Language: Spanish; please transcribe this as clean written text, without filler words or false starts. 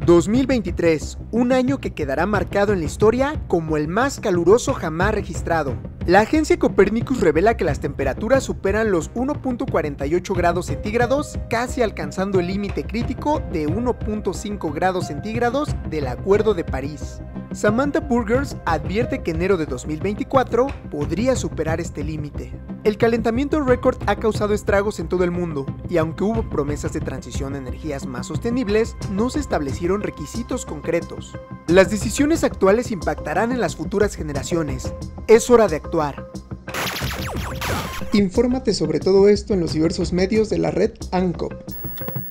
2023, un año que quedará marcado en la historia como el más caluroso jamás registrado. La agencia Copernicus revela que las temperaturas superan los 1.48 grados centígrados, casi alcanzando el límite crítico de 1.5 grados centígrados del Acuerdo de París. Samantha Burgers advierte que enero de 2024 podría superar este límite. El calentamiento récord ha causado estragos en todo el mundo, y aunque hubo promesas de transición a energías más sostenibles, no se establecieron requisitos concretos. Las decisiones actuales impactarán en las futuras generaciones. Es hora de actuar. Infórmate sobre todo esto en los diversos medios de la red ANCOP.